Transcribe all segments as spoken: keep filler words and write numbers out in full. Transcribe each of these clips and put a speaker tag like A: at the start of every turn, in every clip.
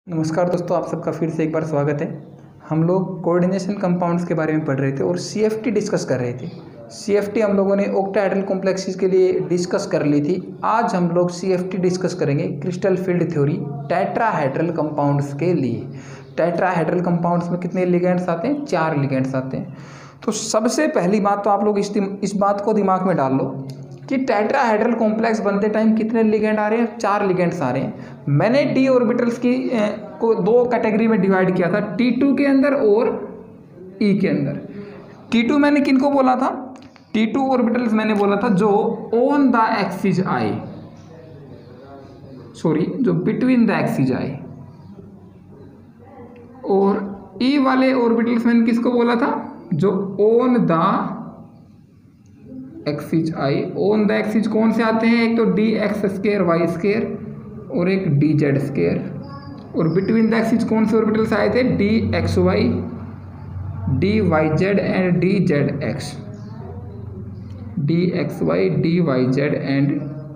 A: नमस्कार दोस्तों, आप सबका फिर से एक बार स्वागत है। हम लोग कोऑर्डिनेशन कंपाउंड्स के बारे में पढ़ रहे थे और सीएफटी डिस्कस कर रहे थे। सीएफटी हम लोगों ने ऑक्टाहेड्रल कॉम्प्लेक्सेस के लिए डिस्कस कर ली थी। आज हम लोग सीएफटी डिस्कस करेंगे crystal field theory tetrahedral compounds के लिए। टेट्राहेड्रल कंपाउंड्स में कितने लिगेंड्स आते हैं? चार लिगेंड्स आते हैं। तो सबसे पहली बात तो आप लोग इस इस बात को दिमाग में डाल लो कि टेट्राहेड्रल कॉम्प्लेक्स बनते टाइम कितने लिगेंड आ रहे हैं? चार लिगेंड्स आ रहे हैं। मैंने डी ऑर्बिटल्स की ए, को दो कैटेगरी में डिवाइड किया था, टी टू के अंदर और ई के अंदर। टी टू मैंने किनको बोला था? टी टू ऑर्बिटल्स मैंने बोला था जो ऑन द एक्सिस आए, सॉरी जो बिटवीन द एक्सिस आए। और ई वाले ऑर्बिटल्स मैंने किसको बोला था? जो ऑन द एक्सिस आए। ऑन द एक्सिस कौन से आते हैं? एक तो D X square Y square और एक डी जेड स्क्वायर। और बिटवीन द एक्सिस कौन से ऑर्बिटल्स आए थे? D X Y, D Y Z and D Z X. D X Y, D Y Z and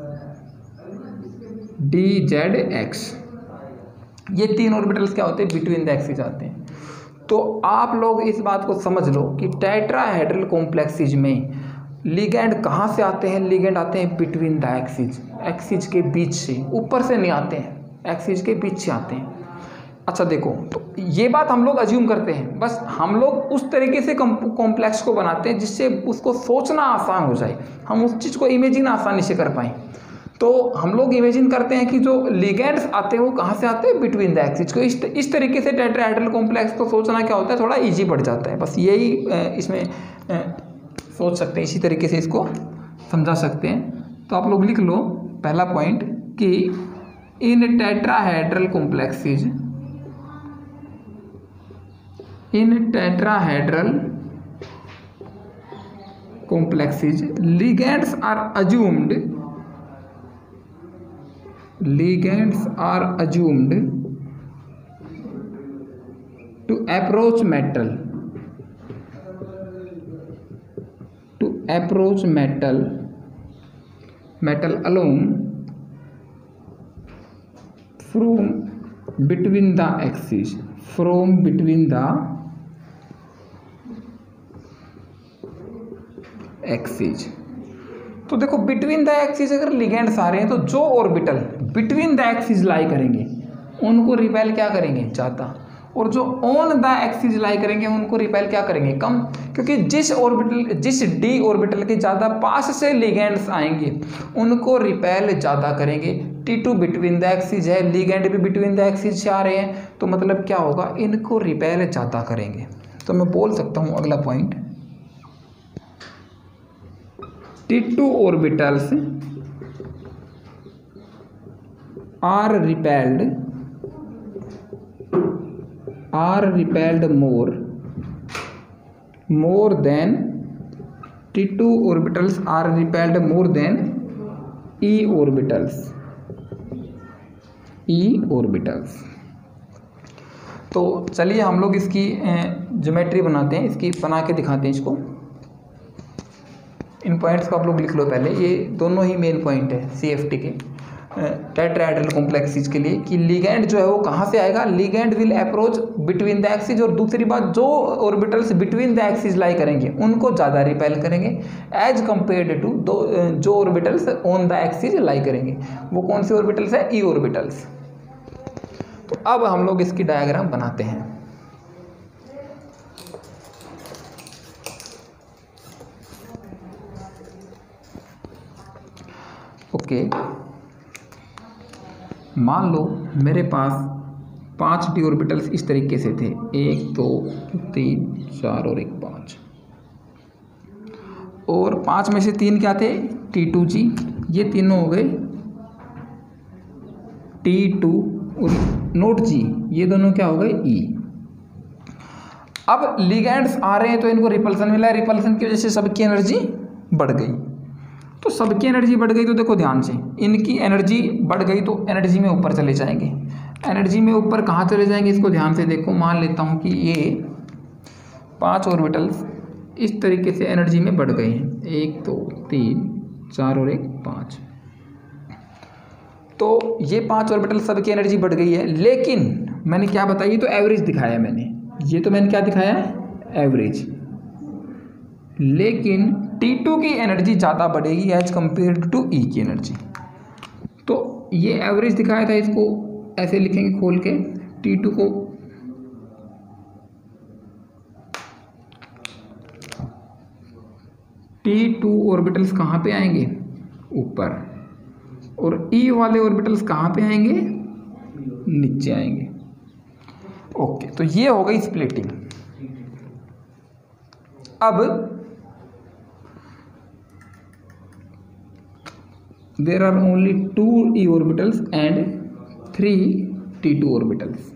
A: D Z X. ये तीन orbitals क्या होते हैं? बिटवीन द एक्सिस आते हैं। तो आप लोग इस बात को समझ लो कि टेट्राहेड्रल कॉम्प्लेक्सेस में लिगेंड कहाँ से आते हैं? लिगेंड आते हैं बिटवीन द एक्सिस, एक्सिस के बीच से, ऊपर से नहीं आते हैं, एक्सिस के बीच से आते हैं। अच्छा देखो, तो ये बात हम लोग अज्यूम करते हैं, बस हम लोग उस तरीके से कॉम्प्लेक्स को बनाते हैं जिससे उसको सोचना आसान हो जाए, हम उस चीज़ को इमेजिन आसानी से कर पाएँ। तो हम लोग इमेजिन करते हैं कि जो लिगेंड्स आते हैं वो कहाँ से आते हैं? बिटवीन द एक्सिस को। इस इस तरीके से टेट्राहेड्रल कॉम्प्लेक्स को सोचना क्या होता है? थोड़ा ईजी पड़ जाता है। बस यही इसमें सोच सकते हैं, इसी तरीके से इसको समझा सकते हैं। तो आप लोग लिख लो पहला पॉइंट कि in tetrahedral complexes, in tetrahedral complexes ligands are assumed, ligands are assumed to approach metal, to approach metal metal alone from between the axis, from between the axis। तो देखो बिटवीन द एक्सिस अगर ligands आ रहे हैं तो जो orbital between the axis lie करेंगे उनको रिपेल क्या करेंगे? ज़्यादा। और जो ऑन द एक्सिस लाई करेंगे उनको रिपेल क्या करेंगे? कम। क्योंकि जिस ऑर्बिटल जिस डी ऑर्बिटल के ज़्यादा पास से लिगेंड्स आएंगे उनको रिपेल ज़्यादा करेंगे। T two between the axis है, लिगेंड भी बिटवीन द एक्सिस से आ रहे हैं, तो मतलब क्या होगा? इनको रिपेल ज़्यादा करेंगे। तो मैं बोल सकता हूँ अगला point, T two orbitals are repelled are repelled more more than T two orbitals are repelled more than E orbitals, E orbitals। तो चलिए हम लोग इसकी ज्योमेट्री बनाते हैं, इसकी बना के दिखाते हैं इसको। इन पॉइंट्स को आप लोग लिख लो पहले, ये दोनों ही मेन पॉइंट है सीएफटी के टेट्राहेड्रल कॉम्प्लेक्सेस के लिए कि लिगेंड जो है वो कहाँ से आएगा? Ligand will approach between the axis. और दूसरी बात, जो orbitals between the axis lie करेंगे उनको ज़्यादा रिपेल करेंगे एज कंपेयर्ड टू दो जो orbitals on the axis lie करेंगे। वो कौन से ऑर्बिटल्स है? E orbitals. तो अब हम लोग इसकी डायग्राम बनाते हैं। Okay okay. मान लो मेरे पास पांच डी ऑर्बिटल्स इस तरीके से थे, एक दो तीन चार और एक पाँच। और पांच में से तीन क्या थे? टी टू जी, ये तीनों हो गए टी टू और नोट जी, ये दोनों क्या हो गए? ई। अब लिगेंड्स आ रहे हैं तो इनको रिपल्सन मिला है, रिपल्सन की वजह से सबकी एनर्जी बढ़ गई। तो सबकी एनर्जी बढ़ गई तो देखो ध्यान से, इनकी एनर्जी बढ़ गई तो एनर्जी में ऊपर चले जाएंगे। एनर्जी में ऊपर कहाँ चले जाएंगे? इसको ध्यान से देखो। मान लेता हूँ कि ये पांच ऑर्बिटल्स इस तरीके से एनर्जी में बढ़ गए हैं, एक दो तीन चार और एक पाँच। तो ये पांच ऑर्बिटल सबकी एनर्जी बढ़ गई है, लेकिन मैंने क्या बताया, ये तो एवरेज दिखाया मैंने, ये तो मैंने क्या दिखाया है, एवरेज। लेकिन टी टू की एनर्जी ज़्यादा बढ़ेगी एज कंपेयर टू ई की एनर्जी। तो ये एवरेज दिखाया था, इसको ऐसे लिखेंगे खोल के, टी टू को टी टू ऑर्बिटल्स कहाँ पे आएंगे, ऊपर, और ई वाले ऑर्बिटल्स कहाँ पे आएंगे, नीचे आएंगे। ओके, तो ये हो गई स्प्लिटिंग। अब there are only two e orbitals and three t two orbitals.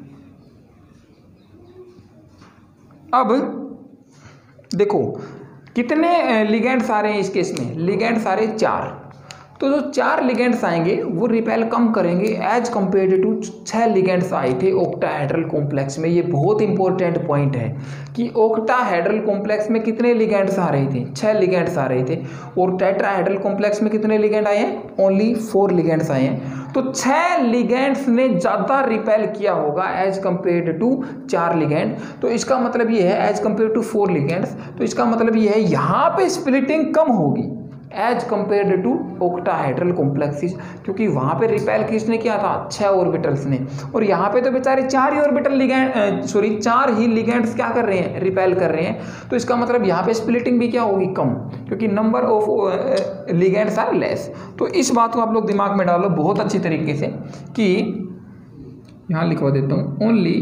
A: अब देखो कितने लिगेंड्स आ रहे हैं इस केस में, लिगेंड्स आ रहे हैं चार। तो जो चार लिगेंड्स आएंगे वो रिपेल कम करेंगे एज कंपेयर टू छह लिगेंड्स आए थे ऑक्टाहेड्रल कॉम्प्लेक्स में। ये बहुत इंपॉर्टेंट पॉइंट है कि ऑक्टाहेड्रल कॉम्प्लेक्स में कितने लिगेंड्स आ रहे थे, छह लिगेंड्स आ रहे थे, और टेट्राहेड्रल कॉम्प्लेक्स में कितने लिगेंड आए हैं, ओनली फोर लिगेंड्स आए हैं। तो छह लिगेंड्स ने ज़्यादा रिपेल किया होगा एज कंपेयर टू चार लिगेंड। तो इसका मतलब ये है as compare to four ligands, तो इसका मतलब ये है यहाँ पे स्प्लिटिंग कम होगी as compare to octahedral complexes, क्योंकि वहाँ पे रिपेल किसने किया था, छह ऑर्बिटल्स ने, और यहाँ पे तो बेचारे चार ही ऑर्बिटल लिगेंड सॉरी चार ही लिगेंड्स क्या कर रहे हैं, रिपेल कर रहे हैं। तो इसका मतलब यहाँ पे स्प्लिटिंग भी क्या होगी, कम, क्योंकि number of ligands are less. तो इस बात को आप लोग दिमाग में डालो बहुत अच्छी तरीके से कि यहाँ लिखवा देता हूँ, only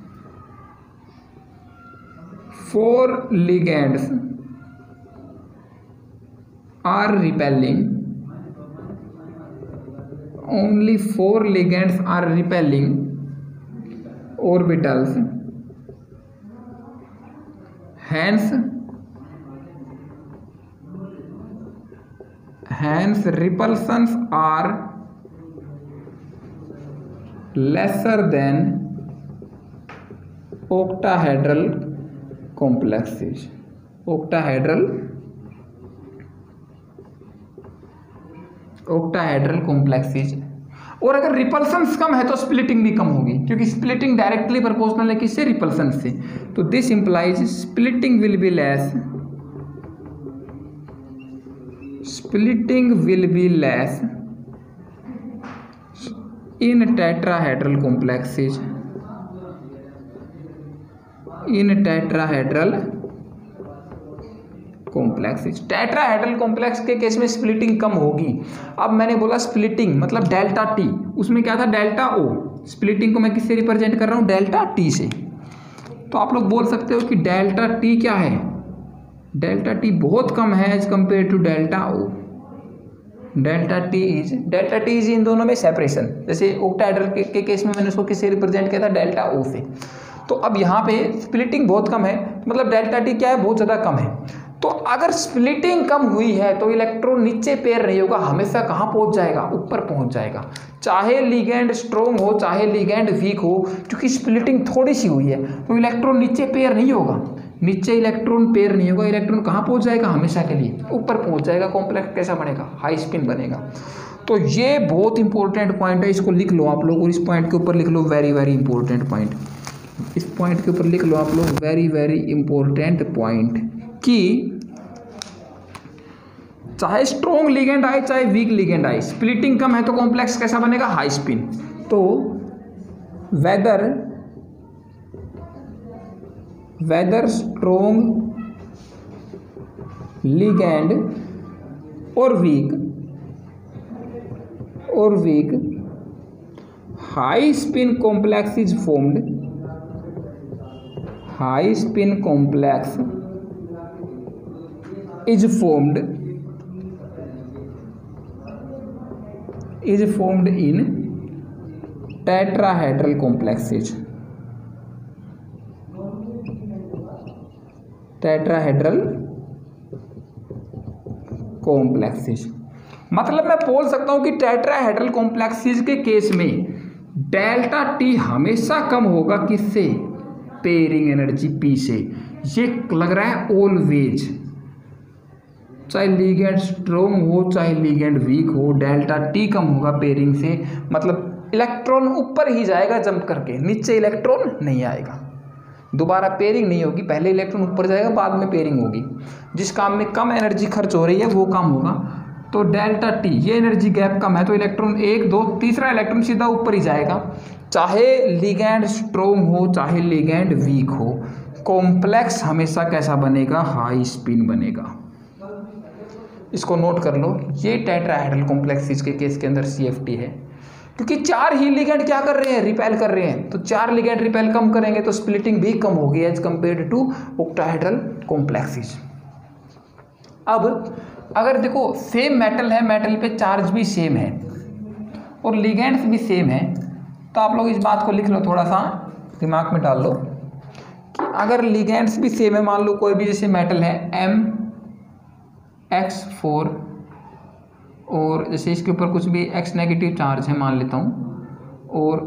A: four ligands are repelling, only four ligands are repelling orbitals, hence hence repulsions are lesser than octahedral complexes, octahedral octahedral complexes. और अगर रिपल्शंस कम है तो स्प्लिटिंग भी कम होगी, क्योंकि स्प्लिटिंग डायरेक्टली प्रोपोर्शनल है किससे, रिपल्शन से। तो this implies splitting will be less, splitting will be less in tetrahedral complexes, in tetrahedral complexes. Tetrahedral complex के केस में स्प्लिटिंग कम होगी। अब मैंने बोला स्प्लिटिंग मतलब डेल्टा टी, उसमें क्या था, डेल्टा ओ। स्प्लिटिंग को मैं किससे रिप्रेजेंट कर रहा हूँ, डेल्टा टी से। तो आप लोग बोल सकते हो कि डेल्टा टी क्या है, डेल्टा टी बहुत कम है as compare to delta o. Delta t is delta t is इन दोनों में सेपरेशन, जैसे ऑक्टाहेड्रल के, के केस में मैंने उसको किससे रिप्रेजेंट किया था, डेल्टा ओ से। तो अब यहाँ पे स्प्लिटिंग बहुत कम है, मतलब डेल्टा टी क्या है, बहुत ज़्यादा कम है। तो अगर स्प्लिटिंग कम हुई है तो इलेक्ट्रॉन नीचे पैर नहीं होगा, हमेशा कहाँ पहुँच जाएगा, ऊपर पहुँच जाएगा, चाहे लिगेंड स्ट्रोंग हो चाहे लिगेंड वीक हो। क्योंकि स्प्लिटिंग थोड़ी सी हुई है तो इलेक्ट्रॉन नीचे पैर नहीं होगा, नीचे इलेक्ट्रॉन पैर नहीं होगा, इलेक्ट्रॉन कहाँ पहुँच जाएगा, हमेशा के लिए ऊपर पहुँच जाएगा। कॉम्प्लेक्स कैसा बनेगा, हाई स्पिन बनेगा। तो ये बहुत इंपॉर्टेंट पॉइंट है, इसको लिख लो आप लोग, और इस पॉइंट के ऊपर लिख लो वेरी वेरी इंपॉर्टेंट पॉइंट, इस पॉइंट के ऊपर लिख लो आप लोग वेरी वेरी इंपॉर्टेंट पॉइंट कि चाहे स्ट्रॉन्ग लिगेंड आए चाहे वीक लिगेंड आए, स्प्लिटिंग कम है तो कॉम्प्लेक्स कैसा बनेगा, हाई स्पिन। तो वेदर वेदर स्ट्रॉन्ग लिगेंड और वीक और weak high spin complex is formed, high spin complex is formed is formed in tetrahedral complexes, tetrahedral complexes। मतलब मैं बोल सकता हूं कि टेट्राहेड्रल कॉम्प्लेक्सेस के केस में डेल्टा टी हमेशा कम होगा, किससे, पेयरिंग एनर्जी पी से। ये लग रहा है ऑलवेज, चाहे लिगेंड स्ट्रॉन्ग हो चाहे लिगेंड वीक हो, डेल्टा टी कम होगा पेयरिंग से। मतलब इलेक्ट्रॉन ऊपर ही जाएगा जंप करके, नीचे इलेक्ट्रॉन नहीं आएगा। दोबारा पेयरिंग नहीं होगी, पहले इलेक्ट्रॉन ऊपर जाएगा बाद में पेयरिंग होगी। जिस काम में कम एनर्जी खर्च हो रही है वो काम होगा। तो डेल्टा टी, ये एनर्जी गैप कम है तो इलेक्ट्रॉन एक दो तीसरा इलेक्ट्रॉन सीधा ऊपर ही जाएगा। चाहे लिगैंड स्ट्रोंग हो चाहे लिगैंड वीक हो, कॉम्प्लेक्स हमेशा कैसा बनेगा, हाई स्पिन बनेगा। इसको नोट कर लो, ये टेट्राहेड्रल कॉम्प्लेक्सेस के केस के अंदर सी एफ टी है, क्योंकि चार ही लिगैंड क्या कर रहे हैं, रिपेल कर रहे हैं। तो चार लिगैंड रिपेल कम करेंगे तो स्प्लिटिंग भी कम होगी as compared to octahedral complexes. अब अगर देखो सेम मेटल है, मेटल पे चार्ज भी सेम है और लिगैंड्स भी सेम है, तो आप लोग इस बात को लिख लो, थोड़ा सा दिमाग में डाल लो कि अगर लिगैंड्स भी सेम है, मान लो कोई भी जैसे मेटल है एम एक्स फोर और जैसे इसके ऊपर कुछ भी एक्स नेगेटिव चार्ज है मान लेता हूँ, और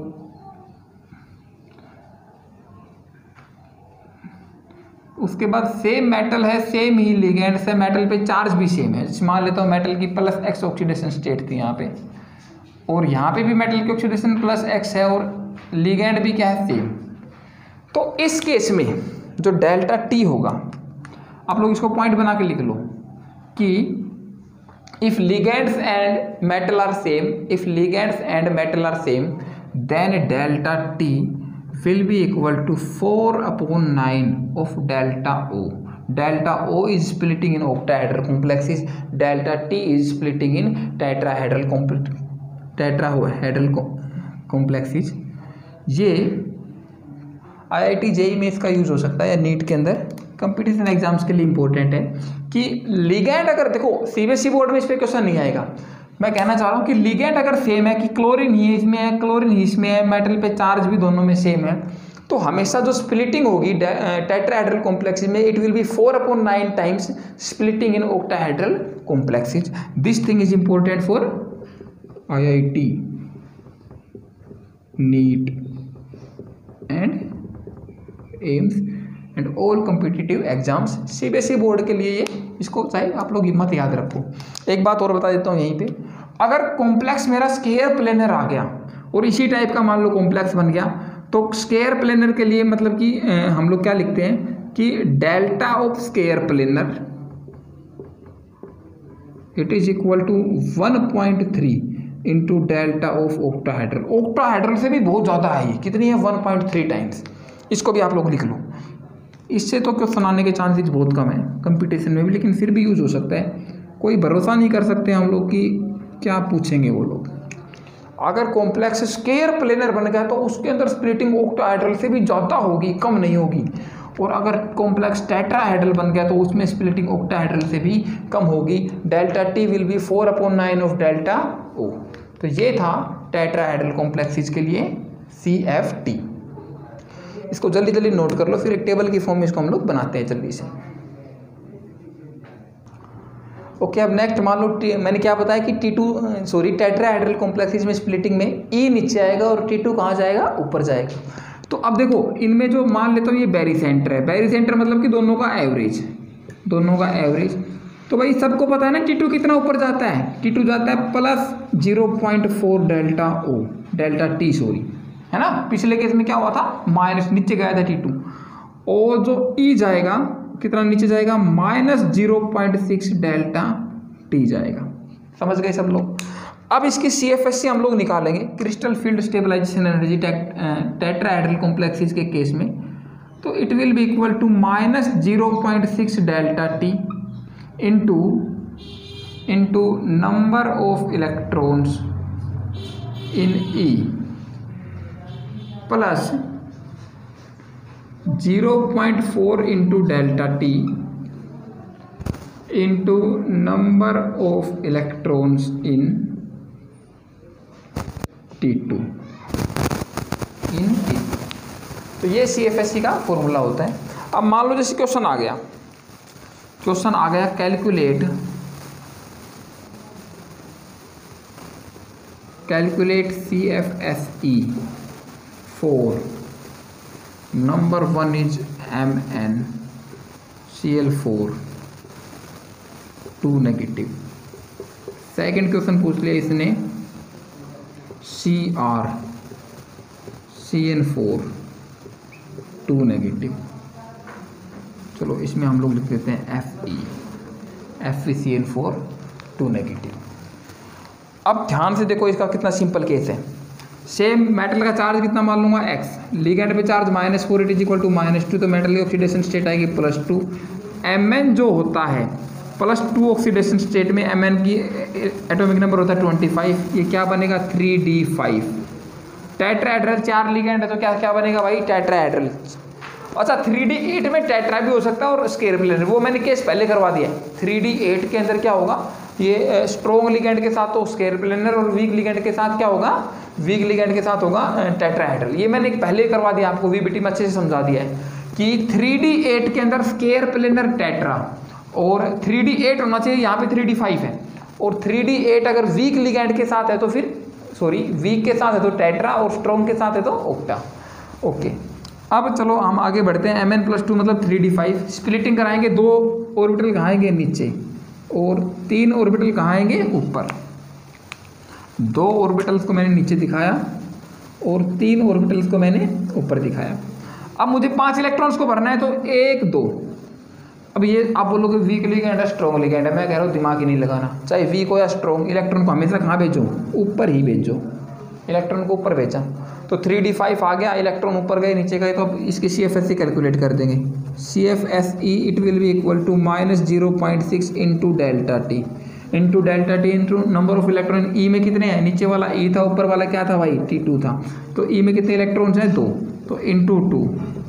A: उसके बाद सेम मेटल है, सेम ही लिगैंड्स है, मेटल पे चार्ज भी सेम है। जैसे मान लेता हूँ मेटल की प्लस एक्स ऑक्सीडेशन स्टेट थी यहाँ पे, और यहाँ पे भी मेटल की ऑक्सीडेशन प्लस एक्स है और लिगैंड भी क्या है, सेम। तो इस केस में जो डेल्टा टी होगा, आप लोग इसको पॉइंट बना के लिख लो कि if ligands and metal are same, if ligands and metal are same, then delta T will be equal to four upon nine of delta O. Delta O is splitting in octahedral complexes, delta T is splitting in tetrahedral complex tetrahedral complexes। ये आई I T जे ई में इसका use हो सकता है या NEET के अंदर competition exams के लिए इंपॉर्टेंट है कि लिगैंड अगर देखो सीबीएसई बोर्ड में इस पर क्वेश्चन नहीं आएगा। मैं कहना चाह रहा हूँ कि लिगैंड अगर सेम है कि क्लोरीन ही इसमें है, क्लोरीन ही इसमें है, मेटल पे चार्ज भी दोनों में सेम है, तो हमेशा जो स्प्लिटिंग होगी टेट्राहेड्रल कॉम्प्लेक्सेस में, it will be four upon nine times splitting in octahedral complexes. This thing is important for I I T, NEET and AIIMS and all competitive exams. CBSE board के लिए ये, इसको चाहे आप लोग हिम्मत याद रखो। एक बात और बता देता हूँ यहीं पे, अगर कॉम्प्लेक्स मेरा स्केयर प्लेनर आ गया और इसी टाइप का मान लो कॉम्प्लेक्स बन गया, तो स्केयर प्लेनर के लिए मतलब कि हम लोग क्या लिखते हैं कि delta of square planar it is equal to one point three into delta of octahedral. Octahedral से भी बहुत ज़्यादा है, कितनी है, वन पॉइंट थ्री टाइम्स। इसको भी आप लोग लिख लो। इससे तो क्वेश्चन आने के चांसेस बहुत कम है कंपटीशन में भी, लेकिन फिर भी यूज हो सकता है। कोई भरोसा नहीं कर सकते हम लोग कि क्या पूछेंगे वो लोग। अगर कॉम्प्लेक्स स्केयर प्लेनर बन गया तो उसके अंदर स्प्लिटिंग ऑक्टाहेड्रल से भी ज़्यादा होगी, कम नहीं होगी। और अगर कॉम्प्लेक्स टेट्राहेड्रल बन गया तो उसमें स्प्लिटिंग ऑक्टाहेड्रल से भी कम होगी। Delta t will be four upon nine of delta o. तो ये था टेट्राहेड्रल कॉम्प्लेक्सेस के लिए सी एफ टी। इसको जल्दी जल्दी नोट कर लो, फिर एक टेबल की फॉर्म में इसको हम लोग बनाते हैं जल्दी से। ओके, अब नेक्स्ट मान लो मैंने क्या बताया कि t two sorry tetrahedral complexes में स्प्लिटिंग में ई नीचे आएगा और टी टू कहाँ जाएगा, ऊपर जाएगा। तो अब देखो इनमें जो मान लेता हूँ ये बैरी सेंटर है, बैरी सेंटर मतलब कि दोनों का एवरेज, दोनों का एवरेज। तो भाई सबको पता है ना टी टू कितना ऊपर जाता है, टी टू जाता है plus zero point four delta o, delta t sorry, है ना। पिछले केस में क्या हुआ था, माइनस नीचे गया था टी टू, और जो ई जाएगा कितना नीचे जाएगा, minus zero point six delta t जाएगा। समझ गए सब लोग। अब इसकी सी एफ एस सी हम लोग निकालेंगे, crystal field stabilization energy tetrahedral complexes के केस में। तो it will be equal to minus zero point six delta t into into number of electrons in e plus zero point four into delta t into number of electrons in t two in t. तो ये सी F S सी का formula होता है। अब मान लो जैसे question आ गया, क्वेश्चन आ गया calculate calculate C F S E for, number one is M n C l four two negative. Second question पूछ लिया इसने C r C N four two negative. चलो इसमें हम लोग लिख देते हैं F e F e C N four two negative. अब ध्यान से देखो इसका कितना सिंपल केस है। सेम मेटल का चार्ज कितना मान लूंगा एक्स, लिगेंड पे charge minus four it is equal to minus two, तो मेटल की ऑक्सीडेशन स्टेट आएगी प्लस टू। एम एन जो होता है प्लस टू ऑक्सीडेशन स्टेट में एम एन की एटॉमिक नंबर होता है ट्वेंटी फाइव, ये क्या बनेगा थ्री डी फाइव। टेट्राहेड्रल चार लिगेंड है तो क्या क्या बनेगा भाई टेट्राहेड्रल। अच्छा थ्री डी एट में टेट्रा भी हो सकता है और स्क्वायर प्लेनर, वो मैंने केस पहले करवा दिया। थ्री डी एट के अंदर क्या होगा, ये स्ट्रॉन्ग लिगेंड के साथ तो स्क्वायर प्लेनर और वीक लिगेंड के साथ क्या होगा, वीक लिगेंड के साथ होगा टेट्राहेड्रल। ये मैंने पहले करवा दिया आपको, वीबीटी में अच्छे से समझा दिया है कि थ्री डी एट के अंदर स्क्वायर प्लेनर टेट्रा और थ्री डी एट होना चाहिए, यहाँ पे थ्री डी फाइव है। और थ्री डी एट अगर वीक लिगेंड के साथ है तो फिर सॉरी वीक के साथ है तो टेट्रा और स्ट्रॉन्ग के साथ है तो ऑक्टा। ओके अब चलो हम आगे बढ़ते हैं। एम एन प्लस टू मतलब थ्री डी फाइव। स्प्लिटिंग कराएंगे, दो ऑर्बिटल कहाँ आएंगे नीचे और तीन ऑर्बिटल कहाँ आएंगे ऊपर। दो ऑर्बिटल्स को मैंने नीचे दिखाया और तीन ऑर्बिटल्स को मैंने ऊपर दिखाया। अब मुझे पांच इलेक्ट्रॉन्स को भरना है तो एक दो। अब ये आप बोलोगे वीक लिगेंड है स्ट्रॉन्ग लिगेंड है, मैं कह रहा हूँ दिमाग ही नहीं लगाना, चाहे वीक हो या स्ट्रॉन्ग, इलेक्ट्रॉन को हमेशा कहाँ भेजो, ऊपर ही भेजो। इलेक्ट्रॉन को ऊपर भेजा तो थ्री डी फाइव आ गया, इलेक्ट्रॉन ऊपर गए नीचे गए, तो अब इसकी C F S C calculate कर देंगे। C F S E it will be equal to minus zero point six into delta t into delta t into number of electron. E में कितने हैं, नीचे वाला ई था, ऊपर वाला क्या था भाई टी टू था, तो ई में कितने इलेक्ट्रॉन्स हैं दो, तो into two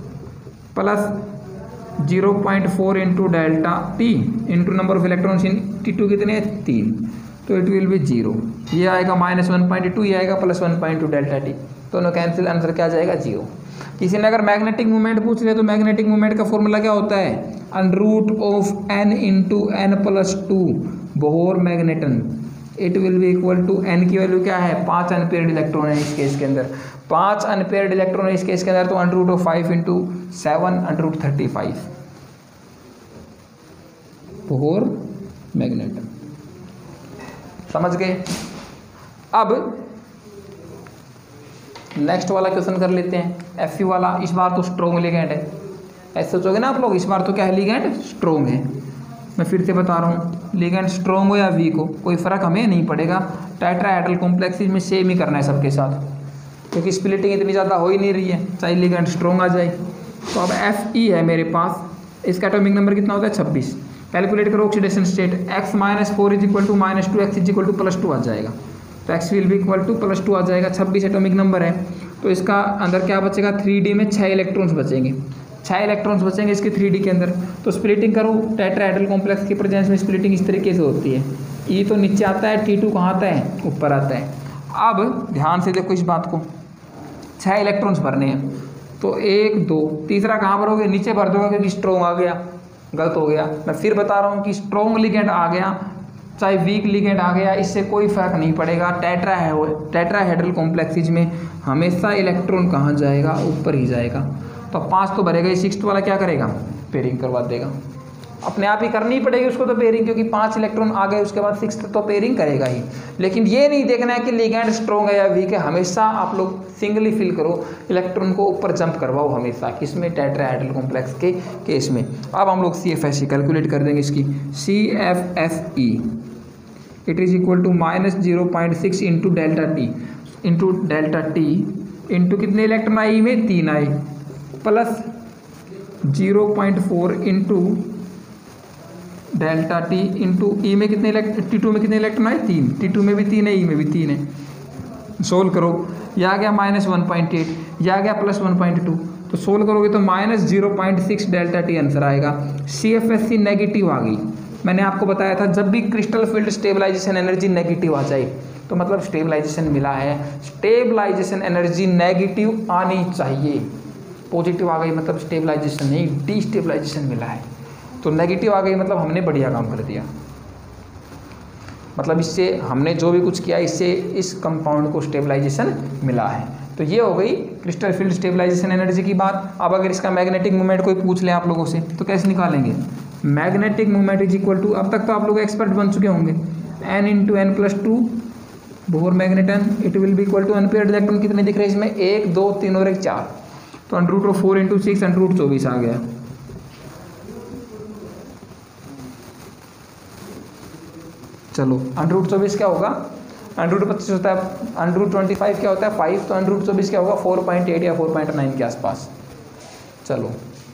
A: plus zero point four into delta t into number of electrons in t two कितने हैं तीन, तो इट विल बी जीरो। ये आएगा माइनस वन पॉइंट टू, ये आएगा plus one point two delta t, दोनों कैंसिल, आंसर क्या जाएगा जीरो। किसी ने अगर मैग्नेटिक मूवमेंट पूछ लिया तो मैग्नेटिक मूवमेंट का फॉर्मूला क्या होता है, under root of n into n plus two Bohr magneton, it will be equal to n की वैल्यू क्या है, पाँच अनपेयर्ड इलेक्ट्रॉन है इस केस के अंदर, पाँच अनपेयर्ड इलेक्ट्रॉन है इस केस के अंदर, तो under root of five into seven under root thirty five Bohr magneton. समझ गए। अब नेक्स्ट वाला क्वेश्चन कर लेते हैं, एफ यू वाला। इस बार तो स्ट्रॉन्ग लिगेंड है, ऐसे सोचोगे ना आप लोग, इस बार तो क्या है लिगेंड स्ट्रॉन्ग है। मैं फिर से बता रहा हूँ, लिगेंड स्ट्रॉन्ग हो या वीक हो कोई फ़र्क हमें नहीं पड़ेगा, टेट्राहेड्रल कॉम्प्लेक्सेस में सेम ही करना है सबके साथ, क्योंकि स्प्लिटिंग इतनी ज़्यादा हो ही नहीं रही है, चाहे लिगेंड स्ट्रॉन्ग आ जाए। तो अब एफ ई है मेरे पास, इसका एटॉमिक नंबर कितना होता है छब्बीस। कैलकुलेट करो oxidation state, x minus four is equal to minus two, x is equal to plus two आ जाएगा, तो x will be equal to plus two आ जाएगा। छब्बीस एटॉमिक नंबर है, तो इसका अंदर क्या बचेगा, थ्री डी में छः इलेक्ट्रॉन्स बचेंगे, छः इलेक्ट्रॉन्स बचेंगे इसके थ्री डी के अंदर। तो स्प्लिटिंग करो, टेट्राहेड्रल कॉम्प्लेक्स की प्रेजेंस में स्प्लिटिंग इस तरीके से होती है, ई तो नीचे आता है, टी टू कहाँ आता है ऊपर आता है। अब ध्यान से देखो इस बात को, छः इलेक्ट्रॉन्स भरने हैं, तो एक दो, तीसरा कहाँ भरोगे, नीचे भर दोगे क्योंकि स्ट्रॉन्ग आ गया, गलत हो गया। मैं फिर बता रहा हूँ कि स्ट्रॉन्ग लिगेंड आ गया चाहे वीक लिगेंड आ गया, इससे कोई फर्क नहीं पड़ेगा। टेट्रा है टेट्राहेड्रल कॉम्प्लेक्सेस में हमेशा इलेक्ट्रॉन कहाँ जाएगा, ऊपर ही जाएगा। तो पाँच तो भरेगा ही, सिक्स्थ वाला क्या करेगा, पेयरिंग करवा देगा, अपने आप ही करनी पड़ेगी उसको तो पेयरिंग, क्योंकि पांच इलेक्ट्रॉन आ गए उसके बाद सिक्स तो पेयरिंग करेगा ही। लेकिन ये नहीं देखना है कि लिगेंड स्ट्रॉन्ग है या वीक है, हमेशा आप लोग सिंगली फिल करो, इलेक्ट्रॉन को ऊपर जंप करवाओ हमेशा, किसमें, टेट्राहेड्रल कॉम्प्लेक्स के केस में। अब हम लोग C F S E calculate कर देंगे इसकी, C F S E it is equal to minus zero point six into delta t into delta t into कितने इलेक्ट्रॉन आए में, तीन आए, plus zero point four into delta t into e में कितने इलेक्ट्रॉन, टी टू में कितने electron आए, तीन, टी टू में भी तीन है, ई में भी तीन है। सोल्व करो, यह आ गया माइनस वन पॉइंट एट, यह आ गया प्लस वन पॉइंट टू, तो सोल्व करोगे तो minus zero point six delta t answer आएगा। C F S C negative आ गई। मैंने आपको बताया था जब भी crystal field stabilization energy negative आ जाए तो मतलब स्टेबलाइजेशन मिला है, स्टेबलाइजेशन एनर्जी नेगेटिव आनी चाहिए। पॉजिटिव आ गई मतलब स्टेबलाइजेशन नहीं, डिस्टेबलाइजेशन मिला है, तो नेगेटिव आ गई मतलब हमने बढ़िया काम कर दिया, मतलब इससे हमने जो भी कुछ किया इससे इस कंपाउंड को स्टेबलाइजेशन मिला है। तो ये हो गई क्रिस्टल फील्ड स्टेबलाइजेशन एनर्जी की बात। अब अगर इसका मैग्नेटिक मूवमेंट कोई पूछ ले आप लोगों से तो कैसे निकालेंगे, magnetic movement is equal to, अब तक तो आप लोग एक्सपर्ट बन चुके होंगे, n into n plus two Bohr magneton it will be equal to unpaired electron कितने दिख रहे हैं इसमें, एक दो तीन और एक चार, तो under root of four into six under root चौबीस आ गया। चलो अंडर रूट चौबीस क्या होगा, अंडर रूट पच्चीस होता है, अंडर रूट ट्वेंटी फाइव क्या होता है फाइव, तो अंडर रूट चौबीस क्या होगा फोर पॉइंट एट या फोर पॉइंट नाइन के आसपास। चलो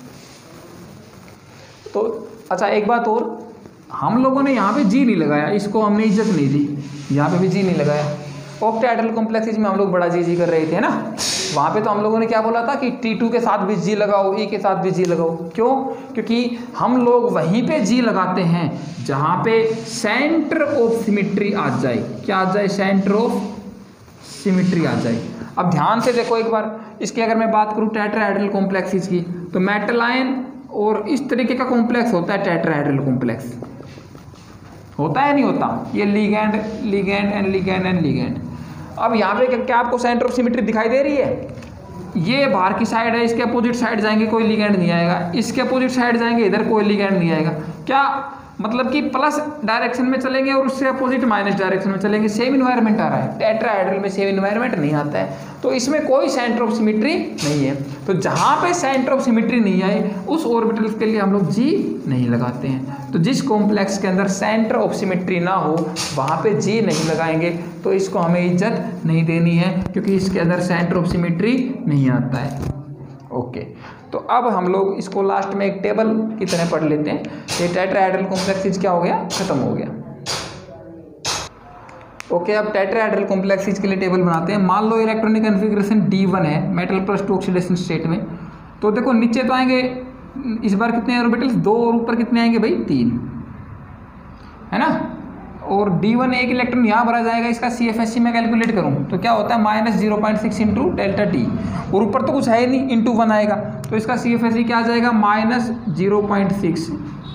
A: तो अच्छा एक बात और, हम लोगों ने यहाँ पे जी नहीं लगाया, इसको हमने इज्जत नहीं दी, यहाँ पे भी जी नहीं लगाया। ऑक्टाहेड्रल कॉम्प्लेक्सेज में हम लोग बड़ा जी जी कर रहे थे ना, वहाँ पे तो हम लोगों ने क्या बोला था कि टी टू के साथ भी जी लगाओ, ई के साथ भी जी लगाओ। क्यों? क्योंकि हम लोग वहीं पे जी लगाते हैं जहाँ पे सेंटर ऑफ सिमिट्री आ जाए। क्या आ जाए? सेंटर ऑफ सिमिट्री आ जाए। अब ध्यान से देखो एक बार, इसकी अगर मैं बात करूँ टेट्राहेड्रल कॉम्प्लेक्सेज की, तो मेटल आयन और इस तरीके का कॉम्प्लेक्स होता है टेट्राहेड्रल कॉम्प्लेक्स, होता है नहीं होता? ये ligand ligand and ligand and ligand. अब यहाँ पे क्या आपको सेंटर ऑफ सिमिट्री दिखाई दे रही है? ये बाहर की साइड है, इसके अपोजिट साइड जाएंगे कोई लिगैंड नहीं आएगा, इसके अपोजिट साइड जाएंगे इधर कोई लिगैंड नहीं आएगा। क्या मतलब कि प्लस डायरेक्शन में चलेंगे और उससे अपोजिट माइनस डायरेक्शन में चलेंगे, सेम इन्वायरमेंट आ रहा है। टेट्राहेड्रल में सेम इन्वायरमेंट नहीं आता है, तो इसमें कोई सेंटर ऑफ सिमिट्री नहीं है। तो जहाँ पे सेंटर ऑफ सिमिट्री नहीं आए उस ऑर्बिटल्स के लिए हम लोग जी नहीं लगाते हैं। तो जिस कॉम्प्लेक्स के अंदर सेंटर ऑफ सिमिट्री ना हो वहाँ पे जी नहीं लगाएंगे, तो इसको हमें इज्जत नहीं देनी है क्योंकि इसके अंदर सेंटर ऑफ सिमिट्री नहीं आता है। ओके, तो अब हम लोग इसको लास्ट में एक टेबल की तरह पढ़ लेते हैं। ये टेट्राहेड्रल कॉम्प्लेक्सेज क्या हो गया? खत्म हो गया। ओके, अब टेट्राहेड्रल कॉम्प्लेक्सेज के लिए टेबल बनाते हैं। मान लो इलेक्ट्रॉनिक कॉन्फ़िगरेशन डी वन है metal plus two oxidation state में, तो देखो नीचे तो आएंगे इस बार कितने ऑर्बिटल्स? दो, और ऊपर कितने आएंगे भाई? तीन, है ना। और डी वन एक इलेक्ट्रॉन यहाँ भरा जाएगा, इसका सी एफ एस सी में कैलकुलेट करूँ तो क्या होता है? Minus zero point six into delta T, और ऊपर तो कुछ है ही नहीं, इंटू वन आएगा, तो इसका सी एफ एस सी क्या आ जाएगा? Minus zero point six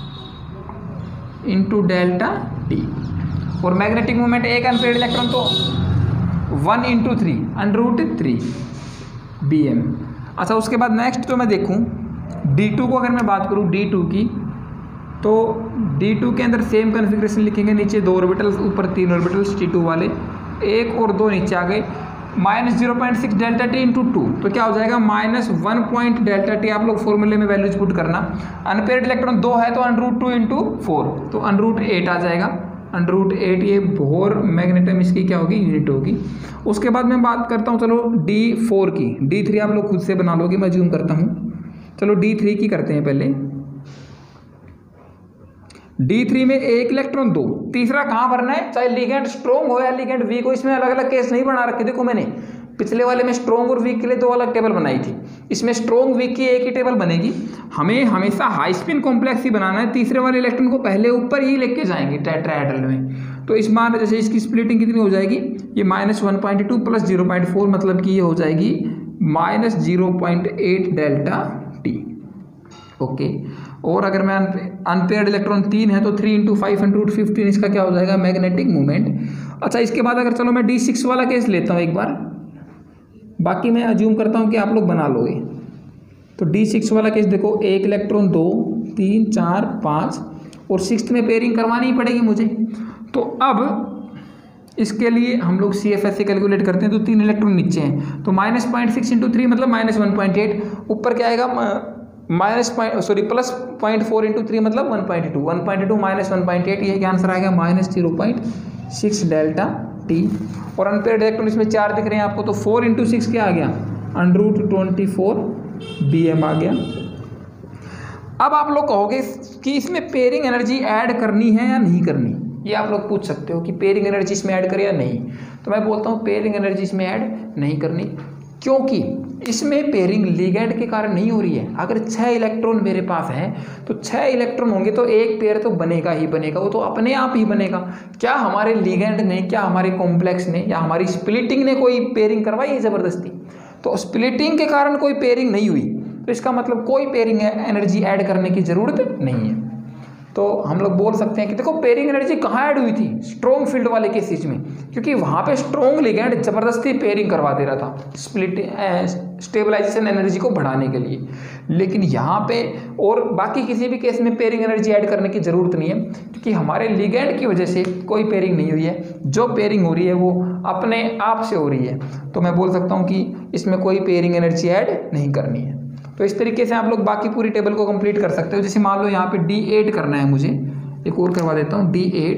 A: into delta T. और मैग्नेटिक मोमेंट एक अनपेयर्ड इलेक्ट्रॉन तो one into three under root three B M. अच्छा, उसके बाद नेक्स्ट तो मैं देखूँ डी टू को, अगर मैं बात करूँ डी टू की, तो डी टू के अंदर सेम कॉन्फ़िगरेशन लिखेंगे। नीचे दो ऑर्बिटल्स, ऊपर तीन ऑर्बिटल्स टी टू वाले, एक और दो नीचे आ गए। Minus zero point six delta t into two, तो क्या हो जाएगा? Minus one point delta T. आप लोग फॉर्मूले में वैल्यूज पुट करना। अनपेयर्ड इलेक्ट्रॉन दो है तो under root two into four, तो अंडर रूट एट आ जाएगा। अंडर रूट एट ये बोहर मैग्नेटम इसकी क्या होगी? यूनिट होगी। उसके बाद मैं बात करता हूँ चलो डी फोर की। डी थ्री आप लोग खुद से बना लोगे, मैं जूम करता हूँ। चलो डी थ्री की करते हैं पहले। डी थ्री में एक इलेक्ट्रॉन दो, तीसरा कहाँ भरना है? चाहे लिगेंड स्ट्रॉन्ग हो या लिगेंड वीक हो, इसमें अलग अलग केस नहीं बना रखे। देखो मैंने पिछले वाले में स्ट्रॉन्ग और वीक के लिए दो अलग टेबल बनाई थी, इसमें स्ट्रॉन्ग वीक की एक ही टेबल बनेगी। हमें हमेशा हाई स्पिन कॉम्प्लेक्स ही बनाना है, तीसरे वाले इलेक्ट्रॉन को पहले ऊपर ही लेके जाएंगे टेट्राहेड्रल में। तो इस मान जैसे इसकी स्प्लिटिंग कितनी हो जाएगी? ये minus one point two plus zero point four, मतलब कि ये हो जाएगी minus zero point eight delta T. Okay, और अगर मैं अनपेयर्ड इलेक्ट्रॉन तीन है तो three into five hundred fifteen, इसका क्या हो जाएगा? Magnetic moment. अच्छा, इसके बाद अगर चलो मैं डी सिक्स वाला केस लेता हूँ एक बार, बाकी मैं अज्यूम करता हूँ कि आप लोग बना लोगे। तो डी सिक्स वाला केस देखो, एक इलेक्ट्रॉन दो तीन चार पाँच, और सिक्स में पेयरिंग करवानी ही पड़ेगी मुझे। तो अब इसके लिए हम लोग सी एफ एस से कैलकुलेट करते हैं। तो तीन इलेक्ट्रॉन नीचे हैं, तो minus point six into three मतलब माइनस वन पॉइंट एट, ऊपर क्या आएगा? Minus point sorry plus point four into three मतलब one point two, one point two minus one point eight, ये क्या आंसर आएगा? Minus zero point six delta T. और unpaired electron इसमें चार दिख रहे हैं आपको, तो फोर इंटू सिक्स क्या आ गया? Under root twenty four B M आ गया। अब आप लोग कहोगे कि इसमें पेयरिंग एनर्जी ऐड करनी है या नहीं करनी, ये आप लोग पूछ सकते हो कि पेयरिंग एनर्जी इसमें ऐड करें या नहीं। तो मैं बोलता हूँ पेयरिंग एनर्जी इसमें ऐड नहीं करनी, क्योंकि इसमें पेयरिंग लिगैंड के कारण नहीं हो रही है। अगर छः इलेक्ट्रॉन मेरे पास हैं तो छः इलेक्ट्रॉन होंगे तो एक पेयर तो बनेगा ही बनेगा, वो तो अपने आप ही बनेगा। क्या हमारे लिगैंड ने, क्या हमारे कॉम्प्लेक्स ने या हमारी स्प्लिटिंग ने कोई पेयरिंग करवाई है ज़बरदस्ती? तो स्प्लिटिंग के कारण कोई पेयरिंग नहीं हुई, तो इसका मतलब कोई पेयरिंग एनर्जी ऐड करने की ज़रूरत नहीं है। तो हम लोग बोल सकते हैं कि देखो पेयरिंग एनर्जी कहाँ ऐड हुई थी, स्ट्रॉन्ग फील्ड वाले केसेज में, क्योंकि वहाँ पे स्ट्रॉन्ग लिगैंड जबरदस्ती पेयरिंग करवा दे रहा था स्प्लिट स्टेबलाइजेशन एनर्जी को बढ़ाने के लिए। लेकिन यहाँ पे और बाकी किसी भी केस में पेयरिंग एनर्जी ऐड करने की ज़रूरत नहीं है, क्योंकि हमारे लिगैंड की वजह से कोई पेयरिंग नहीं हुई है। जो पेयरिंग हो रही है वो अपने आप से हो रही है, तो मैं बोल सकता हूँ कि इसमें कोई पेयरिंग एनर्जी ऐड नहीं करनी है। तो इस तरीके से आप लोग बाकी पूरी टेबल को कंप्लीट कर सकते हो। जैसे मान लो यहाँ पे डी एट करना है मुझे, एक और करवा देता हूँ डी एट।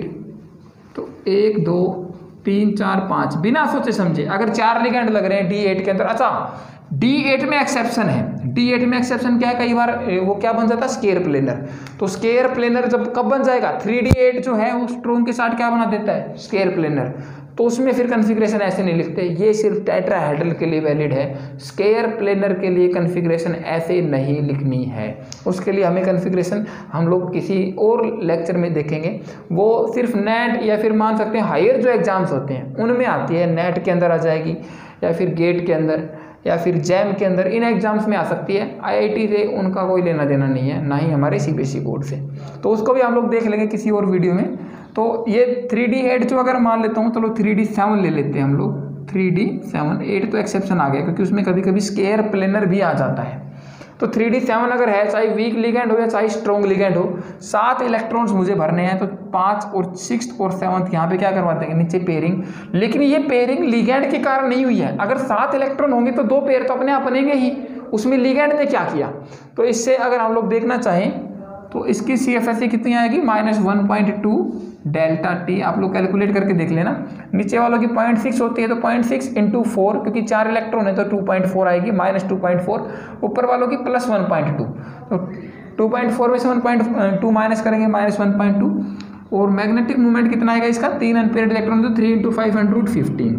A: तो एक दो तीन चार पाँच, बिना सोचे समझे अगर चार लिगैंड लग रहे हैं डी एट के अंदर। अच्छा डी एट में एक्सेप्शन है, डी एट में एक्सेप्शन क्या है, कई बार वो क्या बन जाता है स्केयर प्लेनर। तो स्केयर प्लेनर जब कब बन जाएगा, थ्री डी एट जो है वो स्ट्रॉन्ग के साथ क्या बना देता है, स्केयर प्लेनर। तो उसमें फिर कन्फिग्रेशन ऐसे नहीं लिखते, ये सिर्फ टेट्राहेड्रल के लिए वैलिड है। स्केयर प्लेनर के लिए कन्फिग्रेशन ऐसे नहीं लिखनी है, उसके लिए हमें कन्फिग्रेशन हम लोग किसी और लेक्चर में देखेंगे। वो सिर्फ नेट या फिर मान सकते हैं हायर जो एग्जाम्स होते हैं उनमें आती है, नेट के अंदर आ जाएगी या फिर गेट के अंदर या फिर जैम के अंदर, इन एग्जाम्स में आ सकती है। आईआईटी से उनका कोई लेना देना नहीं है, ना ही हमारे सीबीएसई बोर्ड से। तो उसको भी हम लोग देख लेंगे किसी और वीडियो में। तो ये थ्री डी एट जो अगर मान लेता हूँ, चलो थ्री डी सेवन ले लेते हैं हम लोग, थ्री डी सेवन, एट तो एक्सेप्शन आ गया क्योंकि उसमें कभी कभी स्केयर प्लेनर भी आ जाता है। तो थ्री डी सेवन अगर है, चाहे वीक लिगैंड हो या चाहे स्ट्रॉन्ग लिगैंड हो, सात इलेक्ट्रॉन्स मुझे भरने हैं, तो पाँच और सिक्स और सेवंथ यहाँ पे क्या करवा देंगे, नीचे पेयरिंग। लेकिन ये पेयरिंग लिगैंड के कारण नहीं हुई है। अगर सात इलेक्ट्रॉन होंगे तो दो पेयर तो अपने आप बनेंगे ही, उसमें लिगैंड ने क्या किया। तो इससे अगर हम लोग देखना चाहें तो इसकी सी एफ एस सी कितनी आएगी, minus one point two delta T. आप लोग कैलकुलेट करके देख लेना। नीचे वालों की पॉइंट सिक्स होती है तो पॉइंट सिक्स इंटू फोर, क्योंकि चार इलेक्ट्रॉन है तो टू पॉइंट फोर आएगी, माइनस टू पॉइंट फोर। ऊपर वालों की प्लस वन पॉइंट टू, तो टू पॉइंट फोर में से वन पॉइंट टू माइनस करेंगे, माइनस वन पॉइंट टू। और मैग्नेटिक मूवमेंट कितना आएगा इसका, तीन अनपेयर्ड इलेक्ट्रॉन तो three into five hundred fifteen.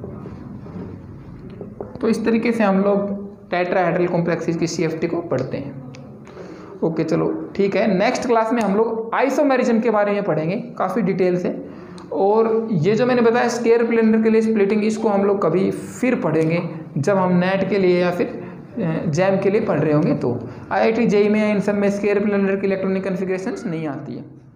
A: तो इस तरीके से हम लोग टेट्राहेड्रल कॉम्प्लेक्सेस की सी एफ टी को पढ़ते हैं। ओके चलो ठीक है। नेक्स्ट क्लास में हम लोग आइसोमेरिज्म के बारे में पढ़ेंगे काफ़ी डिटेल से। और ये जो मैंने बताया स्केयर प्लेनर के लिए स्प्लिटिंग, इसको हम लोग कभी फिर पढ़ेंगे जब हम नेट के लिए या फिर जैम के लिए पढ़ रहे होंगे। तो आईआईटी जेईई में इन सब में स्केयर प्लेनर की इलेक्ट्रॉनिक कॉन्फ़िगरेशंस नहीं आती है।